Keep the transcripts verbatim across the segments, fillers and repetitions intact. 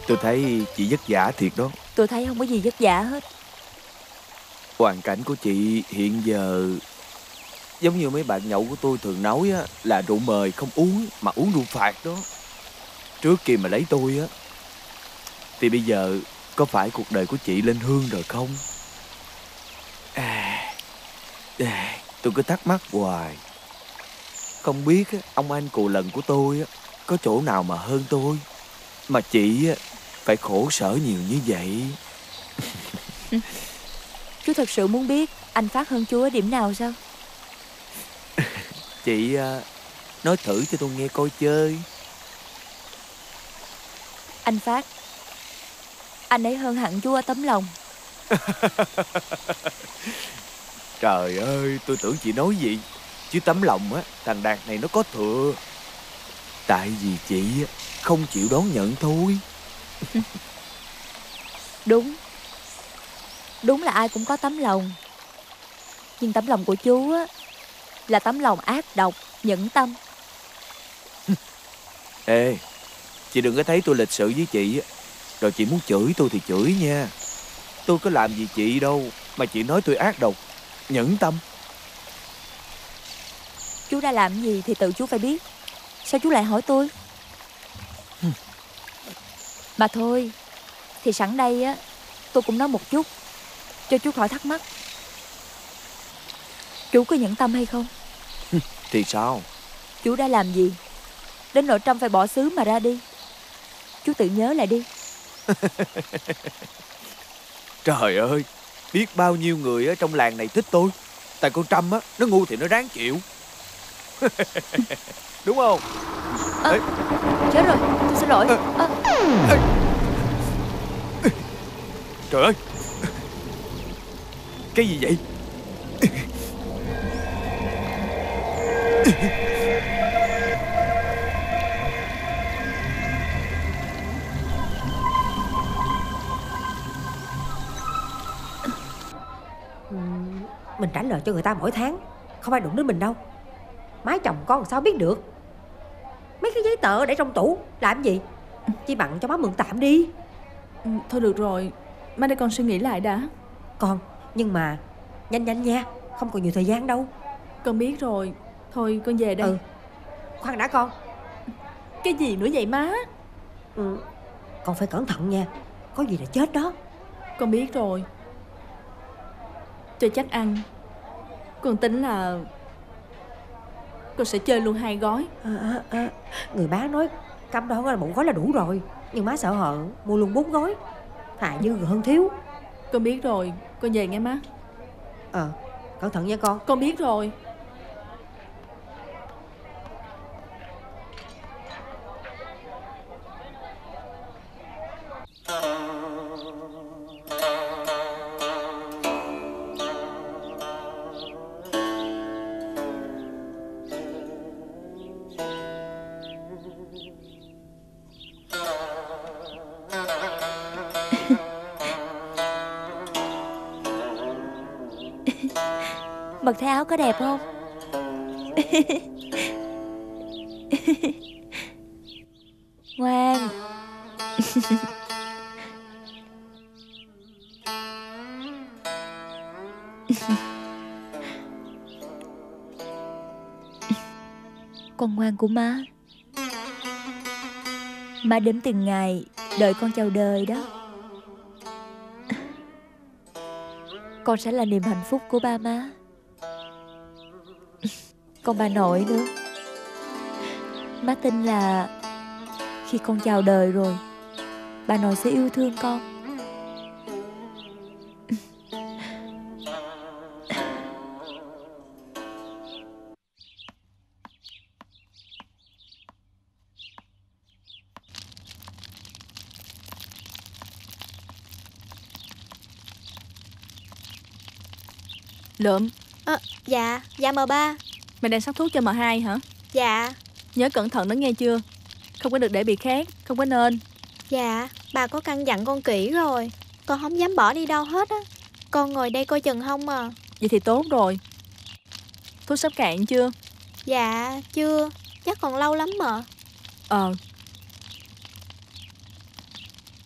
Tôi thấy chị vất vả thiệt đó. Tôi thấy không có gì vất vả hết. Hoàn cảnh của chị hiện giờ giống như mấy bạn nhậu của tôi thường nói á, là rượu mời không uống mà uống rượu phạt đó. Trước kia mà lấy tôi á, thì bây giờ có phải cuộc đời của chị lên hương rồi không? À, à, tôi cứ thắc mắc hoài. Không biết á, ông anh cù lần của tôi á, có chỗ nào mà hơn tôi, mà chị á, phải khổ sở nhiều như vậy. Chú thật sự muốn biết anh Phát hơn chú ở điểm nào sao? Chị à, nói thử cho tôi nghe coi chơi. Anh Phát, anh ấy hơn hẳn chú ở tấm lòng. Trời ơi, tôi tưởng chị nói gì. Chứ tấm lòng á, thằng Đạt này nó có thừa. Tại vì chị á, không chịu đón nhận thôi. Đúng. Đúng là ai cũng có tấm lòng. Nhưng tấm lòng của chú á, là tấm lòng ác độc, nhẫn tâm. Ê, chị đừng có thấy tôi lịch sự với chị á, rồi chị muốn chửi tôi thì chửi nha. Tôi có làm gì chị đâu mà chị nói tôi ác độc, nhẫn tâm. Chú đã làm gì thì tự chú phải biết. Sao chú lại hỏi tôi? Mà thôi, thì sẵn đây á, tôi cũng nói một chút cho chú khỏi thắc mắc. Chú có nhẫn tâm hay không? Thì sao? Chú đã làm gì đến nỗi Trâm phải bỏ xứ mà ra đi? Chú tự nhớ lại đi. Trời ơi, biết bao nhiêu người ở trong làng này thích tôi. Tại con Trâm á, nó ngu thì nó ráng chịu. Đúng không? À, Ê. chết rồi, tôi xin lỗi. À. Ê. Trời ơi, cái gì vậy? Mình trả lời cho người ta mỗi tháng, không ai đụng đến mình đâu. Má chồng con sao biết được? Mấy cái giấy tờ để trong tủ làm gì? Chỉ bằng cho má mượn tạm đi. Ừ, thôi được rồi, má để con suy nghĩ lại đã. Con, nhưng mà nhanh nhanh nha, không còn nhiều thời gian đâu. Con biết rồi, thôi con về đây. Ừ, khoan đã con. Cái gì nữa vậy má? Ừ, con phải cẩn thận nha, có gì là chết đó. Con biết rồi. Cho chắc ăn, con tính là con sẽ chơi luôn hai gói. à, à, à, Người bán nói cam đoan là một gói là đủ rồi, nhưng má sợ hợ mua luôn bốn gói, thà dư hơn thiếu. Con biết rồi, con về nghe má. Ờ, cẩn thận nha con. Con biết rồi. Mặc thay áo có đẹp không? Ngoan. Con ngoan của má. Má đếm từng ngày đợi con chào đời đó. Con sẽ là niềm hạnh phúc của ba má, còn bà nội nữa. Má tin là khi con chào đời rồi, bà nội sẽ yêu thương con. Lượm. À, dạ, dạ mờ ba. Mày đang sắc thuốc cho mờ hai hả? Dạ. Nhớ cẩn thận đó nghe chưa? Không có được để bị khát, không có nên. Dạ, bà có căn dặn con kỹ rồi. Con không dám bỏ đi đâu hết á. Con ngồi đây coi chừng không à. Vậy thì tốt rồi. Thuốc sắp cạn chưa? Dạ, chưa. Chắc còn lâu lắm mà. Ờ.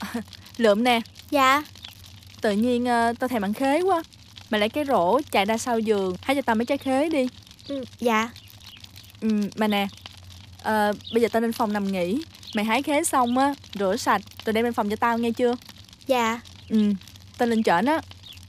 Lượm nè. Dạ. Tự nhiên uh, tao thèm ăn khế quá. Mày lấy cái rổ chạy ra sau giường hái cho tao mấy trái khế đi. Ừ, dạ. Ừ, mà nè, uh, bây giờ tao lên phòng nằm nghỉ. Mày hái khế xong á, rửa sạch rồi đem lên phòng cho tao nghe chưa? Dạ. Ừ, tao lên trển á.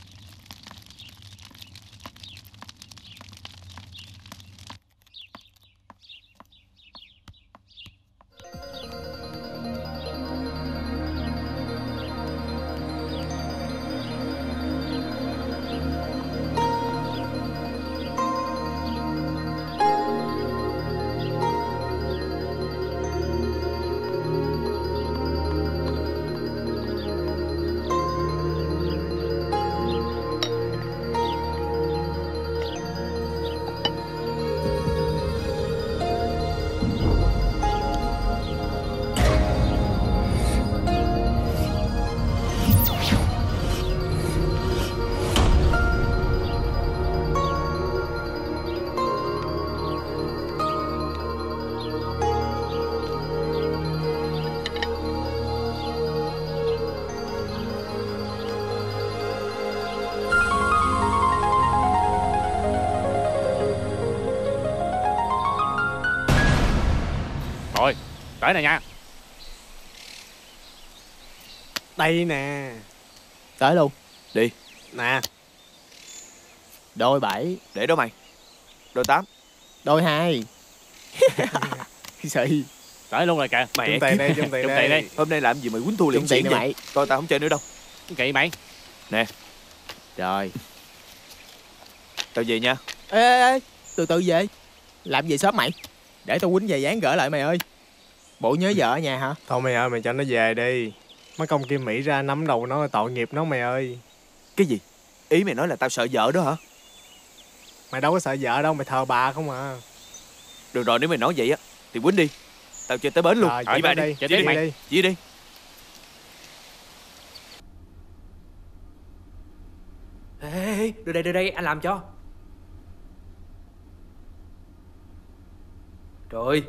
Rồi, tới này nha. Đây nè. Tới luôn. Đi. Nè. Đôi bảy. Để đó mày. Đôi tám. Đôi hai. Xì. Tới luôn rồi kìa. Mẹ chung tiền đây, chung tiền đây. đây. Hôm nay làm gì mày quýnh thua liền xỉn vậy mày? Coi tao không chơi nữa đâu. Kệ mày. Nè. Rồi. Tao về nha. Ê, ê, ê, từ từ về. Làm gì sớm mày? Để tao quýnh về dán gỡ lại mày ơi. Bộ nhớ vợ ở nhà hả? Thôi mày ơi, mày cho nó về đi. Mấy công Kim Mỹ ra nắm đầu nó tội nghiệp nó mày ơi. Cái gì? Ý mày nói là tao sợ vợ đó hả? Mày đâu có sợ vợ đâu, mày thờ bà không à. Được rồi, nếu mày nói vậy á thì quýnh đi. Tao chơi tới bến luôn. Rồi, đi đi, đi, đi, đi, đi, đi, đi, đi. đi. Chỉ đi. Ê, ê, đưa đây, đưa đây, anh làm cho. Trời ơi,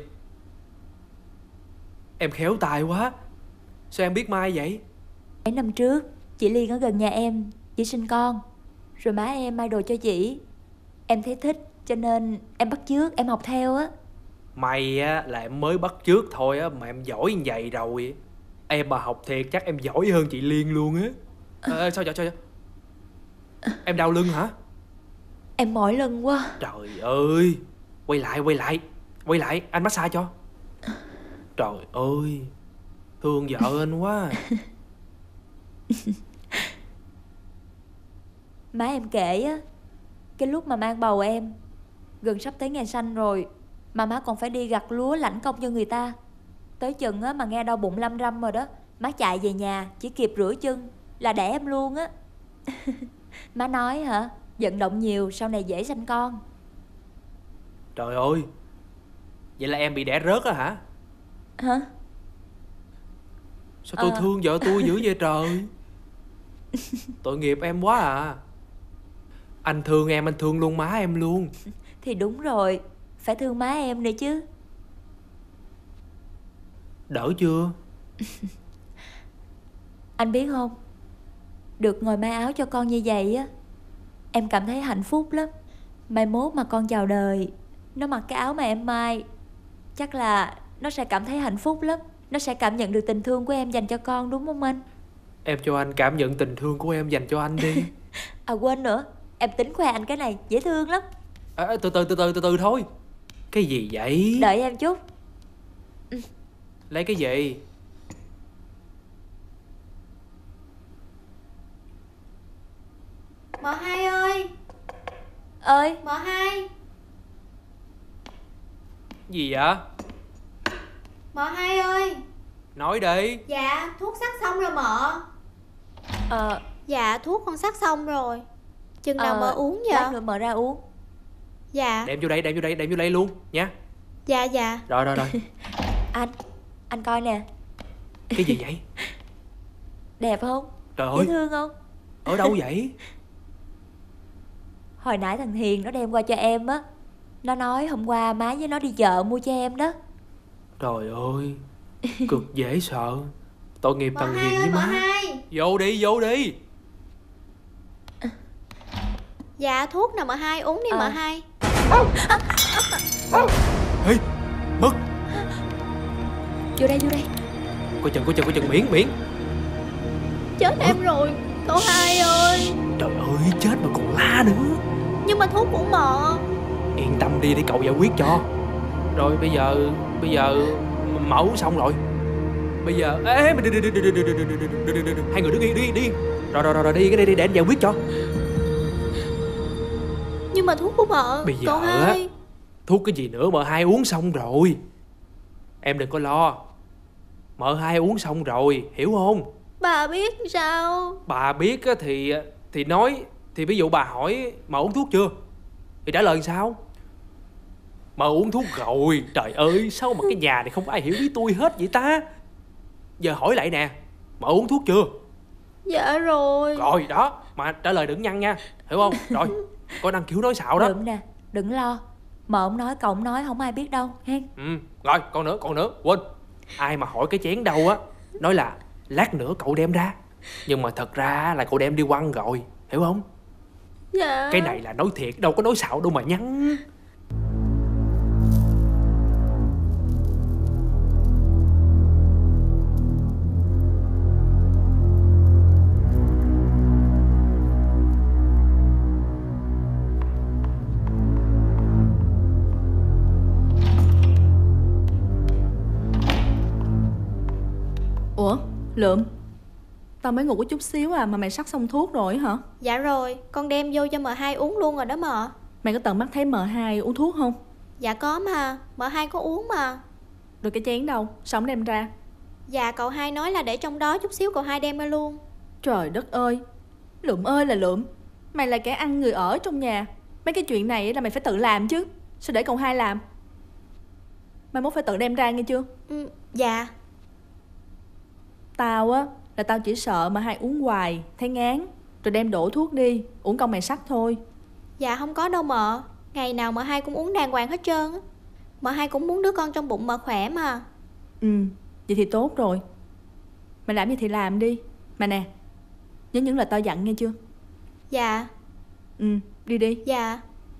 em khéo tài quá. Sao em biết Mai vậy? Mấy năm trước, chị Liên ở gần nhà em, chị sinh con. Rồi má em may đồ cho chị. Em thấy thích, cho nên em bắt chước, em học theo á. Mày á, là em mới bắt chước thôi á, mà em giỏi như vậy rồi. Em mà học thiệt chắc em giỏi hơn chị Liên luôn á. Ê, sao vậy, sao vậy? Em đau lưng hả? Em mỏi lưng quá. Trời ơi, quay lại, quay lại. Quay lại, anh massage cho. Trời ơi, thương vợ anh quá. Má em kể á, cái lúc mà mang bầu em, gần sắp tới ngày sanh rồi, mà má còn phải đi gặt lúa lãnh công cho người ta. Tới chừng á mà nghe đau bụng lâm râm rồi đó, má chạy về nhà, chỉ kịp rửa chân là đẻ em luôn á. Má nói hả, vận động nhiều sau này dễ sanh con. Trời ơi, vậy là em bị đẻ rớt á hả? Hả? Sao tôi Ờ. thương vợ tôi dữ vậy trời? Tội nghiệp em quá à. Anh thương em, anh thương luôn má em luôn. Thì đúng rồi, phải thương má em nữa chứ. Đỡ chưa? Anh biết không, được ngồi may áo cho con như vậy á, em cảm thấy hạnh phúc lắm. Mai mốt mà con chào đời, nó mặc cái áo mà em may, chắc là nó sẽ cảm thấy hạnh phúc lắm. Nó sẽ cảm nhận được tình thương của em dành cho con, đúng không anh? Em cho anh cảm nhận tình thương của em dành cho anh đi. À quên nữa, em tính khoe anh cái này, dễ thương lắm. À, từ từ từ từ từ từ thôi. Cái gì vậy? Đợi em chút. Lấy cái gì? Mợ hai ơi. Ơi. Mợ hai. Gì vậy? Mợ hai ơi. Nói đi. Dạ, thuốc sắc xong rồi mợ. Ờ. Dạ, thuốc con sắc xong rồi. Chừng nào ờ, mợ uống lát vậy? nữa mợ ra uống. Dạ. Đem vô đây, đem vô đây, đem vô đây luôn nha. Dạ dạ. Rồi rồi rồi. Anh, anh coi nè. Cái gì vậy? Đẹp không? Trời Dễ ơi, thương không? ở đâu vậy? Hồi nãy thằng Hiền nó đem qua cho em á. Nó nói hôm qua má với nó đi chợ mua cho em đó. Trời ơi, cực dễ sợ. Tội nghiệp thằng Hiền với mợ má. hai. Vô đi, vô đi. Dạ thuốc nè mợ hai, uống đi À. mợ hai. Ê, Mất. Vô đây, vô đây. Coi chừng, coi chừng, coi chừng, miễn, miễn. Chết em rồi, cậu hai ơi. Trời ơi, chết mà còn la nữa. Nhưng mà thuốc của mợ. Yên tâm đi để cậu giải quyết cho. Rồi bây giờ, bây giờ mợ uống xong rồi. Bây giờ, ê, đi, đi, đi, đi, đi, đi, đi, đi, đi, đi, đi, đi. Hai người đứng yên, đi, đi. Rồi, rồi, rồi, rồi, đi cái đây đi để anh giải quyết cho. Nhưng mà thuốc của mợ, Bây giờ cậu á, hai. thuốc cái gì nữa, mợ hai uống xong rồi. Em đừng có lo. Mợ hai uống xong rồi, hiểu không? Bà biết sao? Bà biết á thì thì nói, thì ví dụ bà hỏi mợ uống thuốc chưa thì trả lời sao? Mợ uống thuốc rồi. Trời ơi, sao mà cái nhà này không có ai hiểu ý tôi hết vậy ta? Giờ hỏi lại nè, mợ uống thuốc chưa? Dạ rồi. Rồi đó, mà trả lời đừng nhăn nha, hiểu không? Rồi, có năng khiếu nói xạo đó. Đừng nè, đừng lo. Mợ ông nói, cậu ông nói, không ai biết đâu hen. Ừ, rồi, còn nữa, còn nữa, quên. Ai mà hỏi cái chén đâu á, nói là lát nữa cậu đem ra. Nhưng mà thật ra là cậu đem đi quăng rồi, hiểu không? Dạ. Cái này là nói thiệt, đâu có nói xạo đâu mà nhắn. Ủa, Lượm, tao mới ngủ có chút xíu à mà mày sắc xong thuốc rồi hả? Dạ rồi, con đem vô cho mợ hai uống luôn rồi đó mợ. Mày có tận mắt thấy mợ hai uống thuốc không? Dạ có mà, mợ hai có uống mà. Rồi cái chén đâu, sao không đem ra? Dạ cậu hai nói là để trong đó, chút xíu cậu hai đem ra luôn. Trời đất ơi, Lượm ơi là Lượm, mày là kẻ ăn người ở trong nhà. Mấy cái chuyện này là mày phải tự làm chứ, sao để cậu hai làm? Mày mốt phải tự đem ra nghe chưa? Ừ, dạ. Tao á, là tao chỉ sợ mà hai uống hoài, thấy ngán, rồi đem đổ thuốc đi, uổng công mày sắc thôi. Dạ không có đâu mợ. Ngày nào mợ hai cũng uống đàng hoàng hết trơn á. Mợ hai cũng muốn đứa con trong bụng mợ khỏe mà. Ừ, vậy thì tốt rồi. Mày làm gì thì làm đi. Mà nè, nhớ những lời tao dặn nghe chưa? Dạ. Ừ, đi đi. Dạ.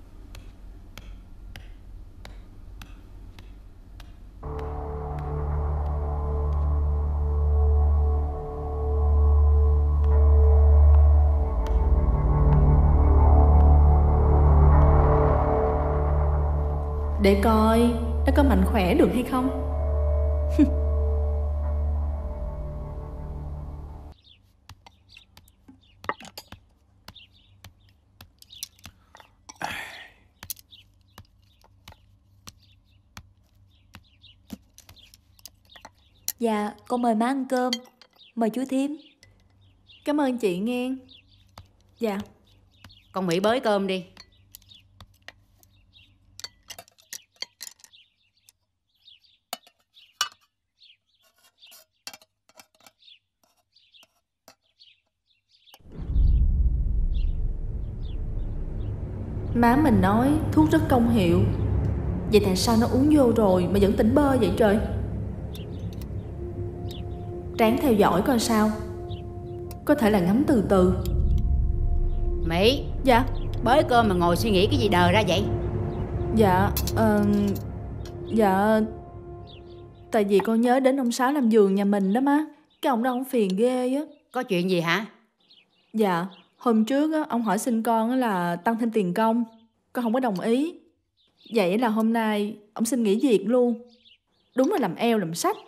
Để coi nó có mạnh khỏe được hay không. Dạ, con mời má ăn cơm. Mời chú thím. Cảm ơn chị nghe. Dạ. Con Mỹ bới cơm đi. Má mình nói thuốc rất công hiệu. Vậy tại sao nó uống vô rồi mà vẫn tỉnh bơ vậy trời? Ráng theo dõi coi sao. Có thể là ngắm từ từ. Mỹ. Dạ. Bới cơm mà ngồi suy nghĩ cái gì đờ ra vậy? Dạ uh, Dạ tại vì con nhớ đến ông Sáu làm vườn nhà mình đó má. Cái ông đó ông phiền ghê á. Có chuyện gì hả? Dạ hôm trước á, ông hỏi xin con á là tăng thêm tiền công. Con không có đồng ý. Vậy là hôm nay ông xin nghỉ việc luôn. Đúng là làm eo làm sách.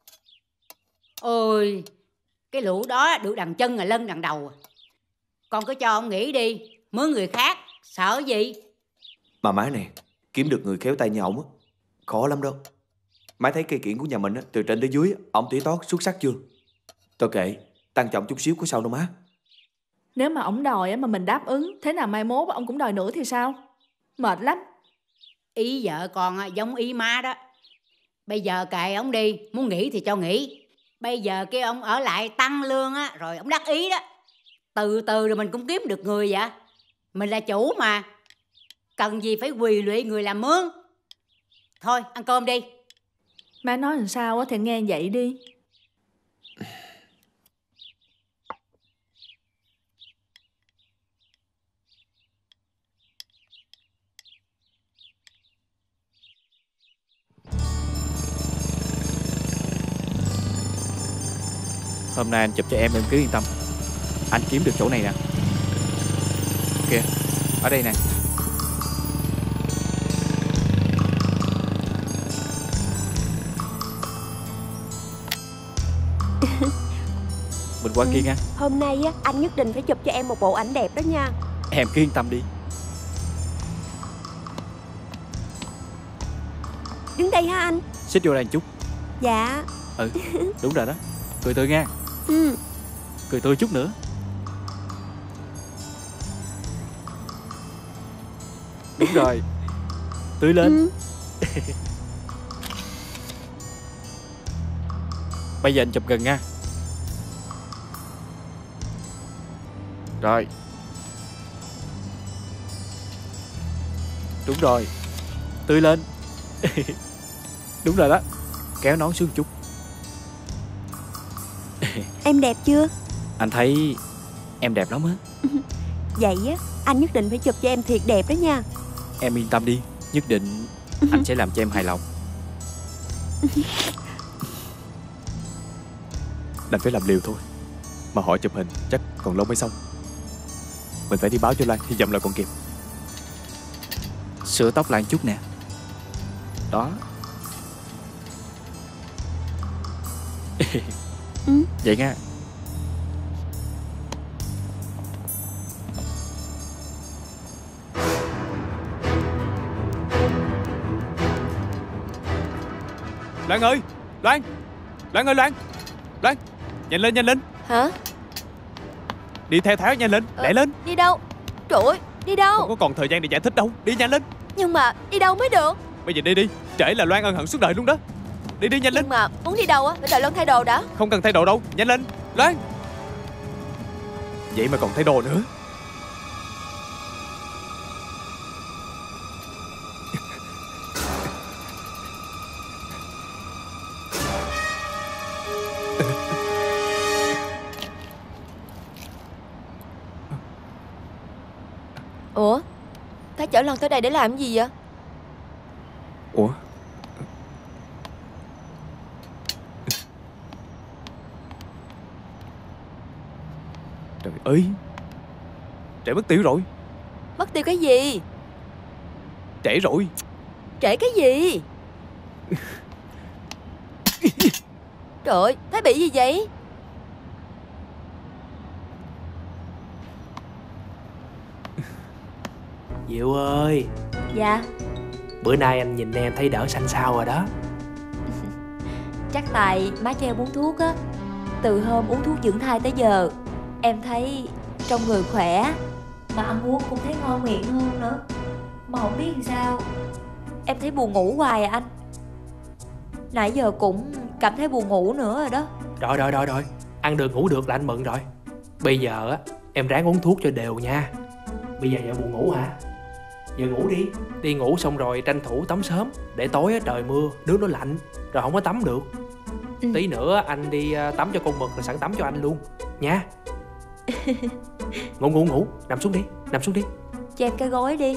Ôi, cái lũ đó được đằng chân là lân đằng đầu. Con cứ cho ông nghỉ đi, mướn người khác, sợ gì? Mà má nè, kiếm được người khéo tay như ổng á, khó lắm đâu. Má thấy cây kiển của nhà mình á, từ trên tới dưới, ổng tỉ tót xuất sắc chưa? Tôi kệ, tăng trọng chút xíu có sao đâu má. Nếu mà ổng đòi á, mà mình đáp ứng, thế nào mai mốt ông cũng đòi nữa thì sao? Mệt lắm. Ý vợ con á, giống ý má đó. Bây giờ kệ ông đi, muốn nghỉ thì cho nghỉ. Bây giờ kêu ông ở lại tăng lương á, rồi ông đắc ý đó. Từ từ rồi mình cũng kiếm được người vậy. Mình là chủ mà, cần gì phải quỳ lụy người làm mướn. Thôi ăn cơm đi. Má nói làm sao á thì nghe vậy đi. Hôm nay anh chụp cho em, em cứ yên tâm. Anh kiếm được chỗ này nè. Kìa, ở đây nè. Mình qua kia nha. Hôm nay á, anh nhất định phải chụp cho em một bộ ảnh đẹp đó nha. Em cứ yên tâm đi. Đứng đây ha anh. Xích vô đây một chút. Dạ. Ừ, đúng rồi đó. Cười tươi nha. Ừ. Cười tươi chút nữa. Đúng rồi. Tươi lên. Ừ. Bây giờ anh chụp gần nha. Rồi. Đúng rồi. Tươi lên. Đúng rồi đó. Kéo nón xuống chút. Em đẹp chưa? Anh thấy em đẹp lắm á. Vậy á, anh nhất định phải chụp cho em thiệt đẹp đó nha. Em yên tâm đi. Nhất định anh sẽ làm cho em hài lòng. Đành phải làm liều thôi. Mà hỏi chụp hình chắc còn lâu mới xong. Mình phải đi báo cho Lan, hy vọng là còn kịp. Sửa tóc Lan chút nè. Đó. Ừ. Vậy nha. Lan ơi, Lan, Lan ơi, Lan, Lan, nhanh lên, nhanh lên. Hả? Đi theo Thái nhanh lên, ờ, lẹ lên. Đi đâu? Trời ơi, đi đâu? Không có còn thời gian để giải thích đâu, đi nhanh lên. Nhưng mà đi đâu mới được? Bây giờ đi đi, trễ là Loan ân hận suốt đời luôn đó. Đi đi nhanh lên. Nhưng mà muốn đi đâu á, phải đợi Loan thay đồ đã. Không cần thay đồ đâu, nhanh lên, Loan. Vậy mà còn thay đồ nữa. Ủa? Thái chở Loan tới đây để làm gì vậy? Ủa? Trời ơi, trễ mất tiêu rồi. Mất tiêu cái gì? Trễ rồi. Trễ cái gì? Trời ơi, Thái bị gì vậy? Diệu ơi. Dạ. Bữa nay anh nhìn em thấy đỡ xanh xao rồi đó. Chắc tại má cho em uống thuốc á. Từ hôm uống thuốc dưỡng thai tới giờ, em thấy trong người khỏe, mà ăn uống cũng thấy ngon miệng hơn nữa. Mà không biết làm sao, em thấy buồn ngủ hoài à anh. Nãy giờ cũng cảm thấy buồn ngủ nữa rồi đó. Rồi rồi rồi rồi, ăn được ngủ được là anh mừng rồi. Bây giờ á, em ráng uống thuốc cho đều nha. Bây giờ giờ buồn ngủ hả? Giờ ngủ đi. Đi ngủ xong rồi tranh thủ tắm sớm, để tối á, trời mưa, nước nó lạnh, rồi không có tắm được. Ừ. Tí nữa anh đi tắm cho con mực rồi sẵn tắm cho anh luôn nha. Ngủ ngủ ngủ, nằm xuống đi, nằm xuống đi. Cho em cái gối đi.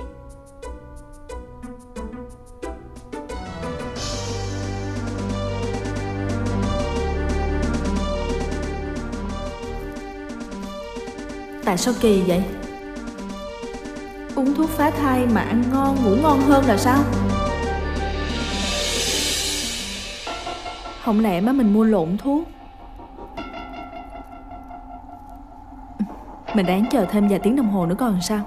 Tại sao kỳ vậy? Uống thuốc phá thai mà ăn ngon, ngủ ngon hơn là sao? Không lẽ má mình mua lộn thuốc? Mình đáng chờ thêm vài tiếng đồng hồ nữa coi làm sao.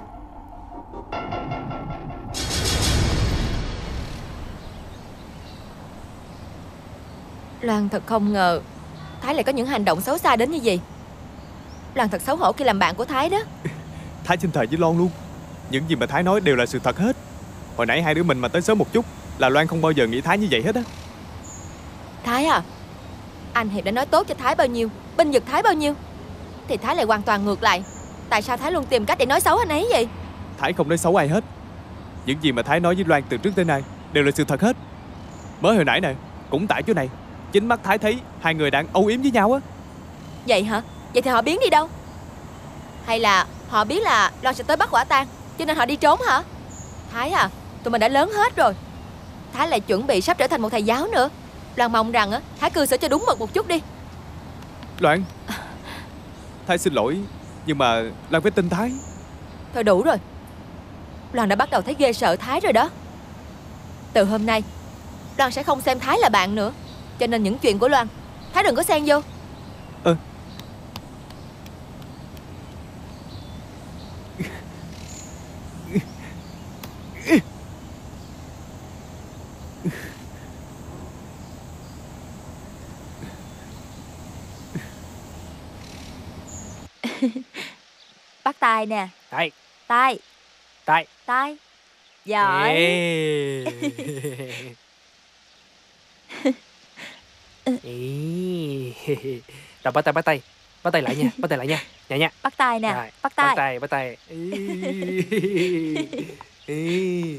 Loan thật không ngờ Thái lại có những hành động xấu xa đến như vậy. Loan thật xấu hổ khi làm bạn của Thái đó. Thái xin thề với Loan luôn, những gì mà Thái nói đều là sự thật hết. Hồi nãy hai đứa mình mà tới sớm một chút là Loan không bao giờ nghĩ Thái như vậy hết á. Thái à, anh Hiệp đã nói tốt cho Thái bao nhiêu, bênh vực Thái bao nhiêu, thì Thái lại hoàn toàn ngược lại. Tại sao Thái luôn tìm cách để nói xấu anh ấy vậy? Thái không nói xấu ai hết. Những gì mà Thái nói với Loan từ trước tới nay đều là sự thật hết. Mới hồi nãy nè, cũng tại chỗ này, chính mắt Thái thấy hai người đang âu yếm với nhau á. Vậy hả? Vậy thì họ biến đi đâu? Hay là họ biết là Loan sẽ tới bắt quả tang, cho nên họ đi trốn hả? Thái à, tụi mình đã lớn hết rồi. Thái lại chuẩn bị sắp trở thành một thầy giáo nữa. Loan mong rằng á, Thái cư xử cho đúng mực một chút đi. Loan, Thái xin lỗi, nhưng mà Loan phải tin Thái. Thôi đủ rồi. Loan đã bắt đầu thấy ghê sợ Thái rồi đó. Từ hôm nay Loan sẽ không xem Thái là bạn nữa. Cho nên những chuyện của Loan Thái đừng có xen vô. Ờ Bắt tay nè. Tay. Tay. Tay. Tay. Giỏi. Ê. Ê. Rồi bắt tay, bắt tay. Bắt tay lại nha, bắt tay lại nha. Dạ nha. Bắt tay nè. Rồi, bắt tay. Bắt tay, bắt tay. Ê. Ê.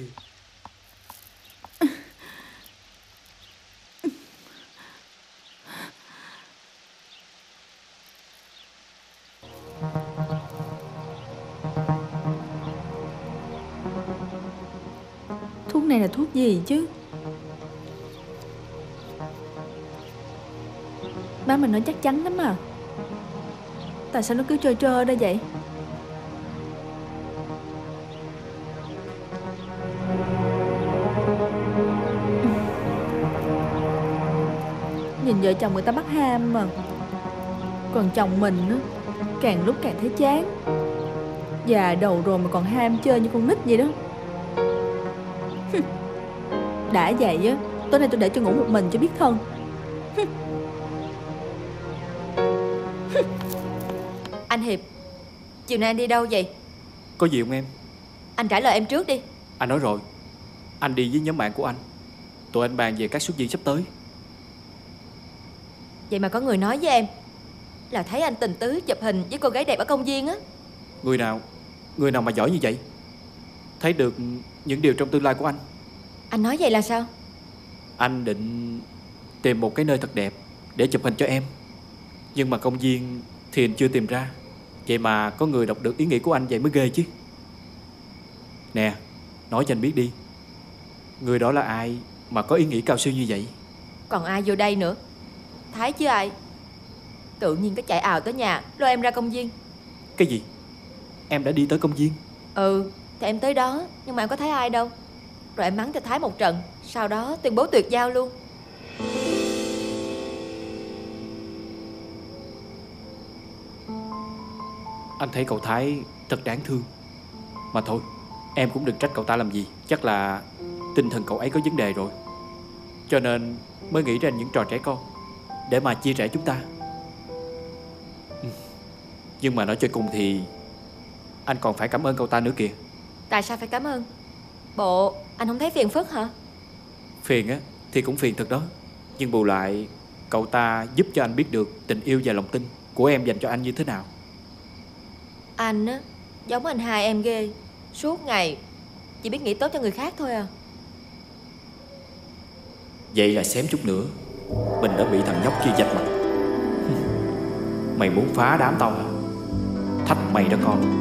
Thuốc này là thuốc gì chứ? Má mình nói chắc chắn lắm à. Tại sao nó cứ trơ trơ ra vậy? Nhìn vợ chồng người ta bắt ham mà. Còn chồng mình á, càng lúc càng thấy chán. Già đầu rồi mà còn ham chơi như con nít vậy đó. Đã vậy á, tối nay tôi để cho ngủ một mình cho biết thân. Anh Hiệp, chiều nay anh đi đâu vậy? Có gì không em? Anh trả lời em trước đi. Anh nói rồi, anh đi với nhóm bạn của anh. Tụi anh bàn về các xuất diễn sắp tới. Vậy mà có người nói với em là thấy anh tình tứ chụp hình với cô gái đẹp ở công viên á. Người nào? Người nào mà giỏi như vậy? Thấy được những điều trong tương lai của anh. Anh nói vậy là sao? Anh định tìm một cái nơi thật đẹp để chụp hình cho em. Nhưng mà công viên thì anh chưa tìm ra. Vậy mà có người đọc được ý nghĩ của anh, vậy mới ghê chứ. Nè, nói cho anh biết đi, người đó là ai mà có ý nghĩ cao siêu như vậy? Còn ai vô đây nữa? Thái chứ ai. Tự nhiên cái chạy ào tới nhà lôi em ra công viên. Cái gì? Em đã đi tới công viên? Ừ, thì em tới đó nhưng mà em có thấy ai đâu. Rồi em mắng cho Thái một trận, sau đó tuyên bố tuyệt giao luôn. Anh thấy cậu Thái thật đáng thương. Mà thôi, em cũng đừng trách cậu ta làm gì. Chắc là tinh thần cậu ấy có vấn đề rồi, cho nên mới nghĩ ra những trò trẻ con để mà chia rẽ chúng ta. Nhưng mà nói cho cùng thì anh còn phải cảm ơn cậu ta nữa kìa. Tại sao phải cảm ơn? Bộ anh không thấy phiền phức hả? Phiền á thì cũng phiền thật đó. Nhưng bù lại cậu ta giúp cho anh biết được tình yêu và lòng tin của em dành cho anh như thế nào. Anh á, giống anh hai em ghê. Suốt ngày chỉ biết nghĩ tốt cho người khác thôi à. Vậy là xém chút nữa mình đã bị thằng nhóc kia vạch mặt. Mày muốn phá đám tao hả? Thách mày đó con.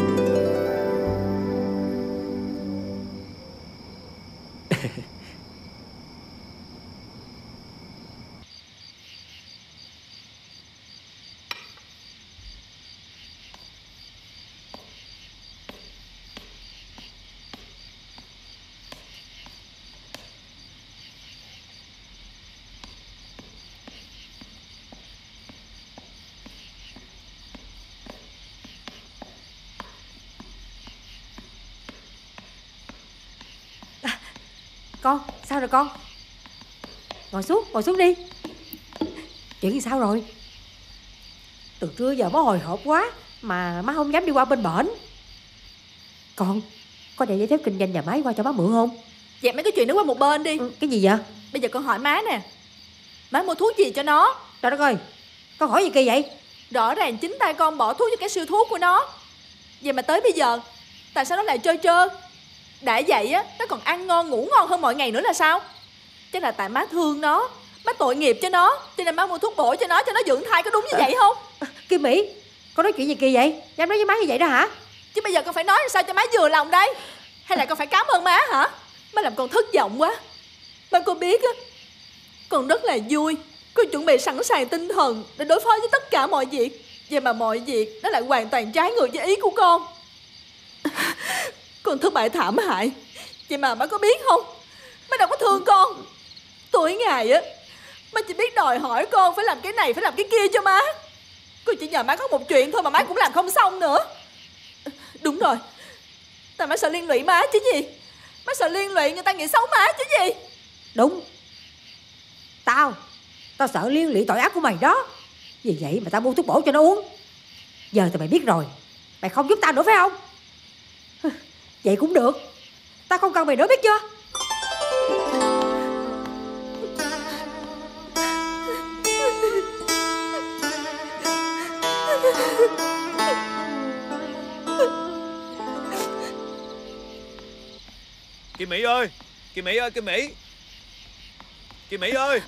Con, sao rồi con? Ngồi xuống, ngồi xuống đi. Chuyện gì sao rồi? Từ trưa giờ má hồi hộp quá mà má không dám đi qua bên bển. Con, có để giấy phép kinh doanh nhà máy qua cho má mượn không? Dẹp mấy cái chuyện đó qua một bên đi. Ừ, cái gì vậy? Bây giờ con hỏi má nè, má mua thuốc gì cho nó? Trời đất ơi, con hỏi gì kỳ vậy? Rõ ràng chính tay con bỏ thuốc cho cái siêu thuốc của nó. Vậy mà tới bây giờ tại sao nó lại trơ trơ? Đã vậy á, nó còn ăn ngon ngủ ngon hơn mọi ngày nữa là sao? Chắc là tại má thương nó, má tội nghiệp cho nó, cho nên má mua thuốc bổ cho nó, cho nó dưỡng thai, có đúng như vậy không? Kim Mỹ, con nói chuyện gì kỳ vậy? Dám nói với má như vậy đó hả? Chứ bây giờ con phải nói sao cho má vừa lòng đây? Hay là con phải cảm ơn má hả? Má làm con thất vọng quá. Má có biết á, con rất là vui Cô chuẩn bị sẵn sàng tinh thần để đối phó với tất cả mọi việc. Vậy mà mọi việc nó lại hoàn toàn trái ngược với ý của con. Con thất bại thảm hại. Vậy mà má có biết không, má đâu có thương con. Tối ngày á, má chỉ biết đòi hỏi con phải làm cái này, phải làm cái kia cho má. Con chỉ nhờ má có một chuyện thôi mà má cũng làm không xong nữa. Đúng rồi, tại má sợ liên lụy má chứ gì. Má sợ liên lụy người ta nghĩ xấu má chứ gì. Đúng. Tao Tao sợ liên lụy tội ác của mày đó. Vì vậy mà tao mua thuốc bổ cho nó uống. Giờ thì mày biết rồi, mày không giúp tao nữa phải không? Vậy cũng được, tao không cần mày nữa biết chưa. Kim Mỹ ơi, Kim Mỹ ơi, Kim Mỹ, Kim Mỹ ơi,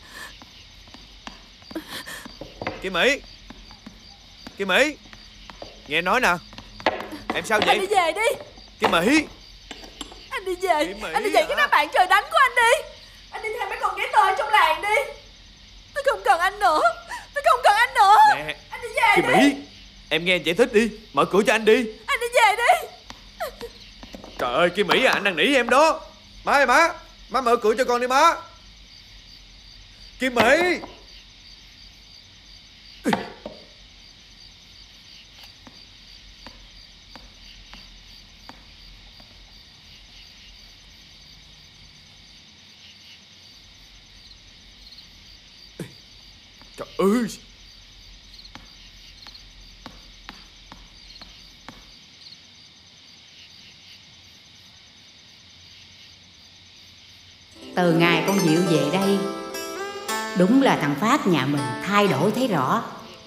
Kim Mỹ, Kim Mỹ, nghe nói nè. Em sao vậy? Anh đi về đi. Kim Mỹ, Anh đi về. Kim Mỹ Anh đi về à? cái đám bạn trời đánh của anh đi. Anh đi theo mấy con ghé tơi trong làng đi. Tôi không cần anh nữa. Tôi không cần anh nữa. Nè, Anh đi về Kim đi. Mỹ, em nghe anh giải thích đi. Mở cửa cho anh đi. Anh đi về đi. Trời ơi, Kim Mỹ à, anh đang nỉ em đó. Má ơi má, má mở cửa cho con đi má. Kim Mỹ. Trời ơi. Từ ngày con Diệu về đây, đúng là thằng Phát nhà mình thay đổi thấy rõ.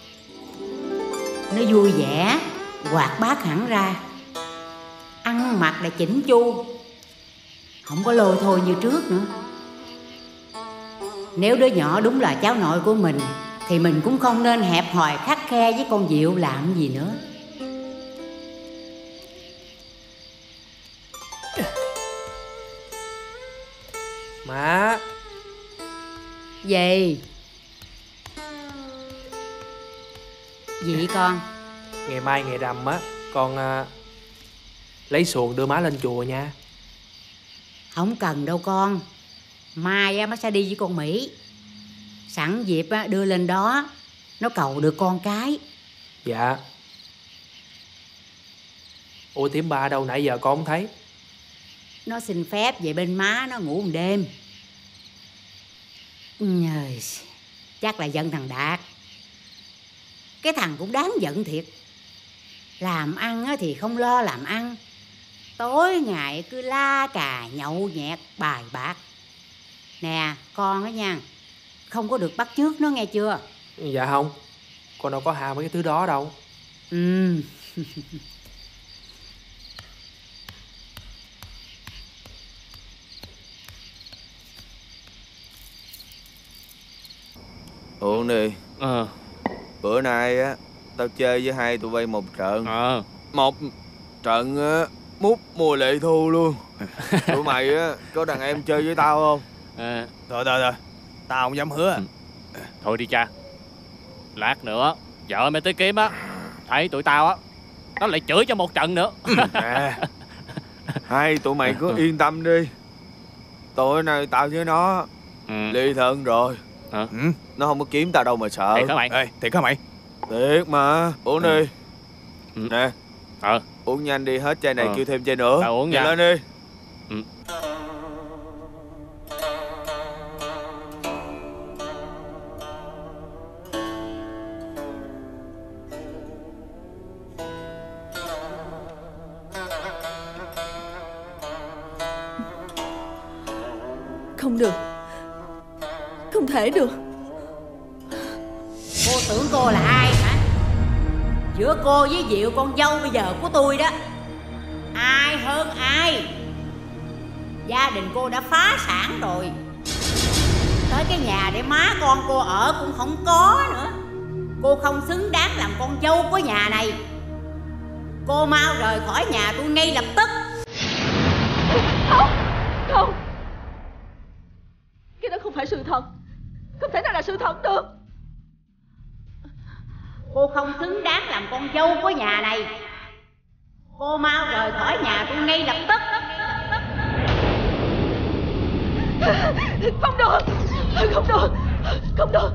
Nó vui vẻ, hoạt bát hẳn ra, ăn mặc lại chỉnh chu, không có lôi thôi như trước nữa. Nếu đứa nhỏ đúng là cháu nội của mình thì mình cũng không nên hẹp hòi khắt khe với con Diệu làm gì nữa. Má. Gì? Gì con? Ngày mai ngày rằm á, con à, lấy xuồng đưa má lên chùa nha. Không cần đâu con. Mai á, má sẽ đi với con Mỹ. Sẵn dịp á, đưa lên đó, nó cầu được con cái. Dạ. Ủa Thiểm ba đâu, nãy giờ con không thấy. Nó xin phép về bên má nó ngủ một đêm. Nhời, chắc là giận thằng Đạt. Cái thằng cũng đáng giận thiệt. Làm ăn á thì không lo làm ăn, tối ngày cứ la cà nhậu nhẹt bài bạc. Nè con đó nha, không có được bắt chước nó nghe chưa? Dạ không, con đâu có ham mấy cái thứ đó đâu. Ừ. Uống đi. Ờ. Bữa nay á, tao chơi với hai tụi bay một trận. Ờ. Một trận á, mút mùa lệ thu luôn. Tụi mày á, có đàn em chơi với tao không? À. Thôi thôi thôi, tao không dám hứa. Ừ. Thôi đi cha. Lát nữa vợ mày tới kiếm á, thấy tụi tao á, nó lại chửi cho một trận nữa. Nè, hai tụi mày cứ yên tâm đi. Tối nay tao với nó ừ. ly thân rồi. Hả? Ừ. Nó không có kiếm tao đâu mà sợ. Thiệt hả mày? Ê, thiệt hả mày? Thiệt mà. Uống ừ. đi. Ừ. Nè. Ờ. Uống nhanh đi, hết chai này ờ. kêu thêm chai nữa. Tao uống nha. Nhanh lên đi. Ừ. Không được, không thể được. Cô tưởng cô là ai hả? Giữa cô với Diệu con dâu bây giờ của tôi đó, ai hơn ai? Gia đình cô đã phá sản rồi, tới cái nhà để má con cô ở cũng không có nữa. Cô không xứng đáng làm con dâu của nhà này. Cô mau rời khỏi nhà tôi ngay lập tức. Không, không, cái đó không phải sự thật. Không thể nào là là sự thật được. Cô không xứng đáng làm con dâu của nhà này. Cô mau rời khỏi nhà tôi ngay lập tức. Không được, không được, không được.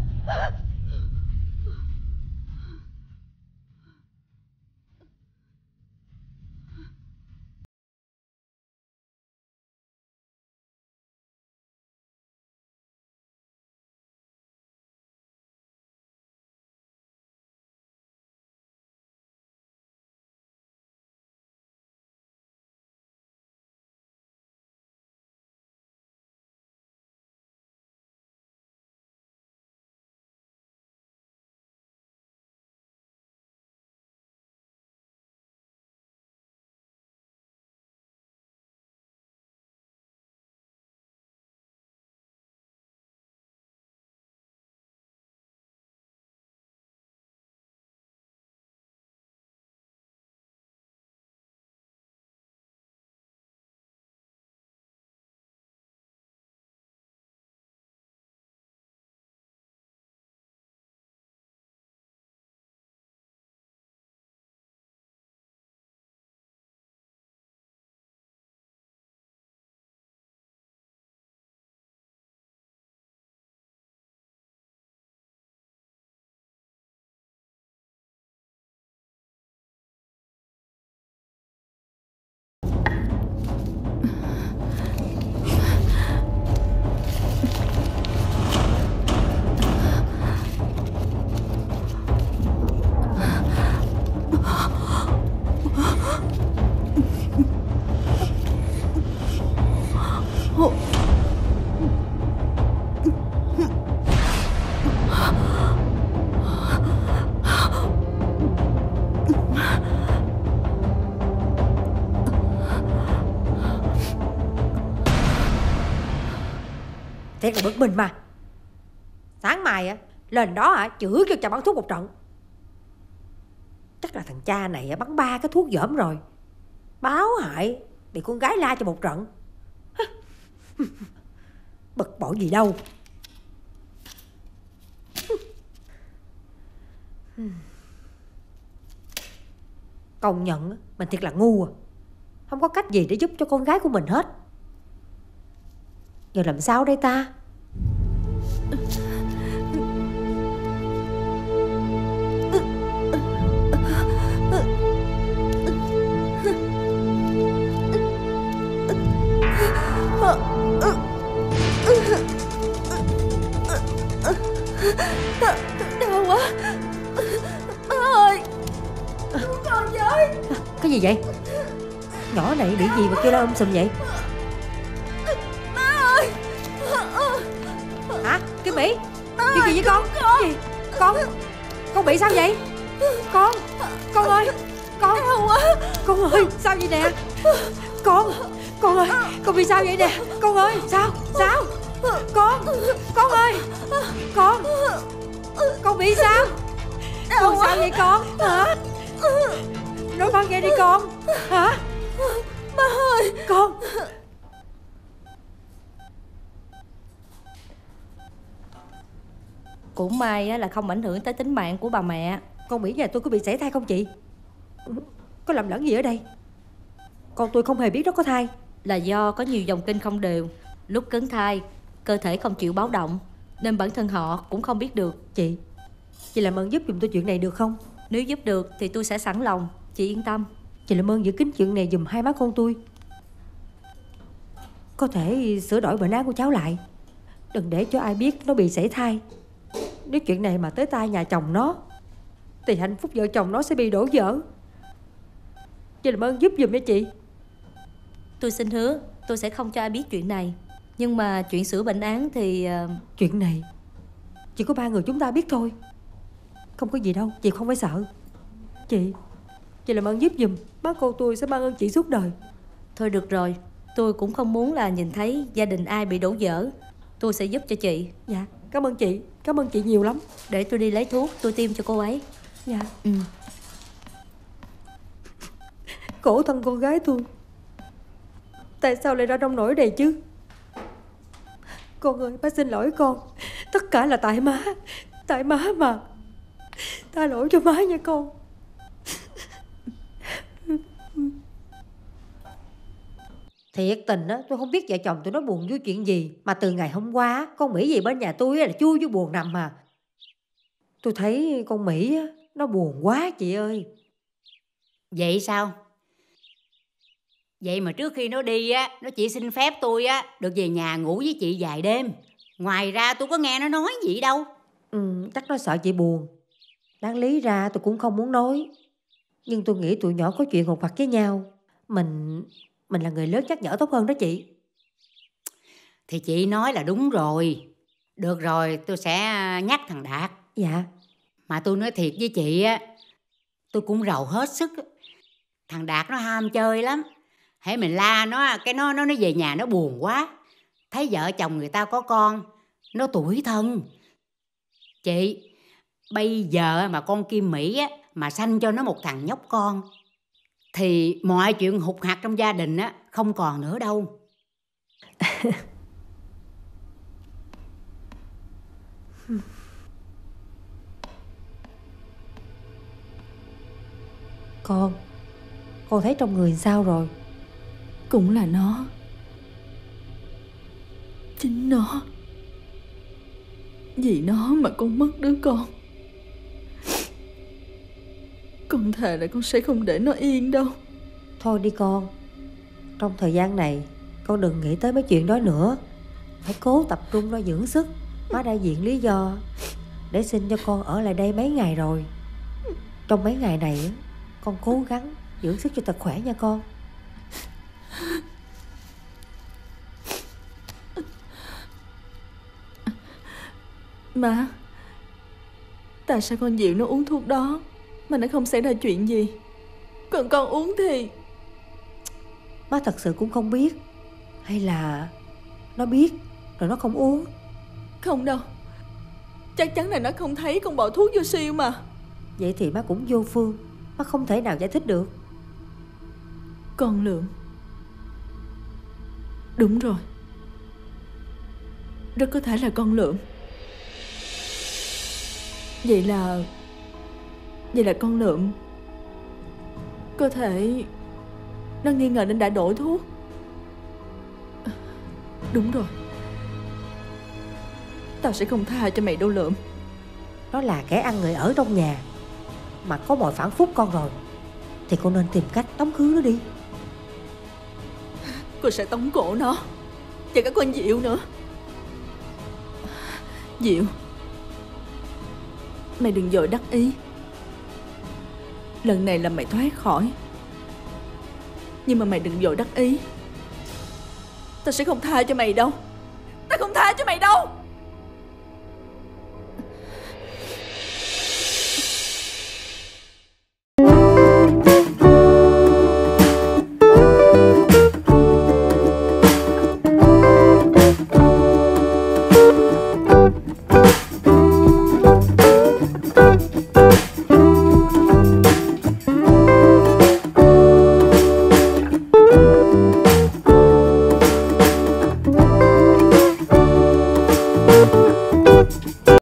Thiệt là bực mình mà. Sáng mai á lên đó hả chửi kêu cha bắn thuốc một trận. Chắc là thằng cha này á, bắn ba cái thuốc dởm rồi. Báo hại bị con gái la cho một trận. Bực bội gì đâu. Công nhận mình thiệt là ngu à. Không có cách gì để giúp cho con gái của mình hết. Giờ làm sao đây ta? Đau quá. Má ơi, con với. Cái gì vậy? Nhỏ này bị gì mà kêu la um sùm vậy? Má ơi. Hả? Cái Mỹ chuyện gì với con? Cái gì? Con Con bị sao vậy? Con Con ơi Con Đau quá. Con ơi sao vậy nè? Con Con ơi Con bị sao vậy nè? Con ơi sao? Sao? Con Con ơi Con Con bị sao? Con sao vậy con? Hả? Nói con nghe đi con. Hả? Má ơi. Con Cũng may là không ảnh hưởng tới tính mạng của bà mẹ. Con nghĩ nhà tôi có bị sảy thai không chị? Có lầm lẫn gì ở đây? Con tôi không hề biết nó có thai. Là do có nhiều dòng kinh không đều. Lúc cấn thai cơ thể không chịu báo động, nên bản thân họ cũng không biết được. Chị Chị làm ơn giúp giùm tôi chuyện này được không? Nếu giúp được thì tôi sẽ sẵn lòng. Chị yên tâm. Chị làm ơn giữ kín chuyện này giùm hai má con tôi. Có thể sửa đổi bệnh án của cháu lại. Đừng để cho ai biết nó bị sảy thai. Nếu chuyện này mà tới tai nhà chồng nó thì hạnh phúc vợ chồng nó sẽ bị đổ vỡ. Chị làm ơn giúp giùm cho chị. Tôi xin hứa tôi sẽ không cho ai biết chuyện này. Nhưng mà chuyện sửa bệnh án thì... Uh... Chuyện này chỉ có ba người chúng ta biết thôi. Không có gì đâu, chị không phải sợ. Chị Chị làm ơn giúp giùm. Má cô tôi sẽ mang ơn chị suốt đời. Thôi được rồi, tôi cũng không muốn là nhìn thấy gia đình ai bị đổ vỡ. Tôi sẽ giúp cho chị. Dạ, cảm ơn chị. Cảm ơn chị nhiều lắm. Để tôi đi lấy thuốc, tôi tiêm cho cô ấy. Dạ. Ừ. Khổ thân con gái tôi. Tại sao lại ra nông nỗi này chứ? Con ơi, bác xin lỗi con. Tất cả là tại má. Tại má mà. Tha lỗi cho má nha con. Thiệt tình á, tôi không biết vợ chồng tôi nó buồn vui chuyện gì mà từ ngày hôm qua con Mỹ về bên nhà tôi là chui vô buồn nằm mà. Tôi thấy con Mỹ á, nó buồn quá chị ơi. Vậy sao? Vậy mà trước khi nó đi á, nó chỉ xin phép tôi á được về nhà ngủ với chị vài đêm. Ngoài ra tôi có nghe nó nói gì đâu. Ừ, chắc nó sợ chị buồn. Đáng lý ra tôi cũng không muốn nói, nhưng tôi nghĩ tụi nhỏ có chuyện hụt hặc với nhau, Mình Mình là người lớn nhắc nhở tốt hơn đó chị. Thì chị nói là đúng rồi. Được rồi, tôi sẽ nhắc thằng Đạt. Dạ. Mà tôi nói thiệt với chị á, tôi cũng rầu hết sức. Thằng Đạt nó ham chơi lắm. Hễ mình la nó, cái nó nó nó về nhà nó buồn quá. Thấy vợ chồng người ta có con, nó tủi thân. Chị, bây giờ mà con Kim Mỹ á, mà sanh cho nó một thằng nhóc con, thì mọi chuyện hụt hặc trong gia đình á không còn nữa đâu. Con Con thấy trong người sao rồi? Cũng là nó. Chính nó. Vì nó mà con mất đứa con. Con thề là con sẽ không để nó yên đâu. Thôi đi con. Trong thời gian này con đừng nghĩ tới mấy chuyện đó nữa. Phải cố tập trung lo dưỡng sức. Má đã viện lý do để xin cho con ở lại đây mấy ngày rồi. Trong mấy ngày này con cố gắng dưỡng sức cho thật khỏe nha con. Má, tại sao con dịu nó uống thuốc đó mà nó không xảy ra chuyện gì? Còn con uống thì... Má thật sự cũng không biết. Hay là nó biết rồi nó không uống? Không đâu. Chắc chắn là nó không thấy con bỏ thuốc vô siêu mà. Vậy thì má cũng vô phương. Má không thể nào giải thích được. Con Lượng. Đúng rồi, rất có thể là con Lượng. Vậy là Vậy là con Lượng có thể nó nghi ngờ nên đã đổi thuốc. Đúng rồi, tao sẽ không tha cho mày đâu Lượng. Nó là kẻ ăn người ở trong nhà, mà có mọi phản phúc con rồi, thì con nên tìm cách tống khứ nó đi. Cô sẽ tống cổ nó, và cả con Diệu nữa. Diệu, mày đừng vội đắc ý. Lần này là mày thoát khỏi, nhưng mà mày đừng vội đắc ý. Tao sẽ không tha cho mày đâu. Tao không tha cho mày đâu.